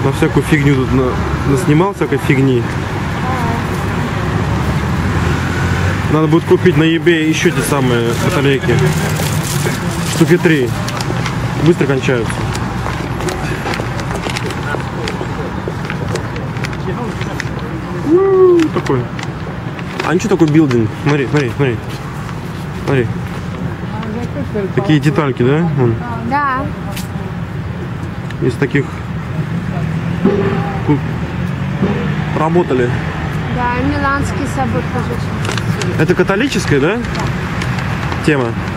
На всякую фигню тут наснимал, всякой фигни. Надо будет купить на eBay еще те самые батарейки. Штуки 3. Быстро кончаются. Такой. А ничего такой билдинг. Смотри, смотри, смотри. Смотри. Такие детальки, да? Вон. Да. Из таких работали. Да, миланский собор тоже. Это католическая, да? Тема.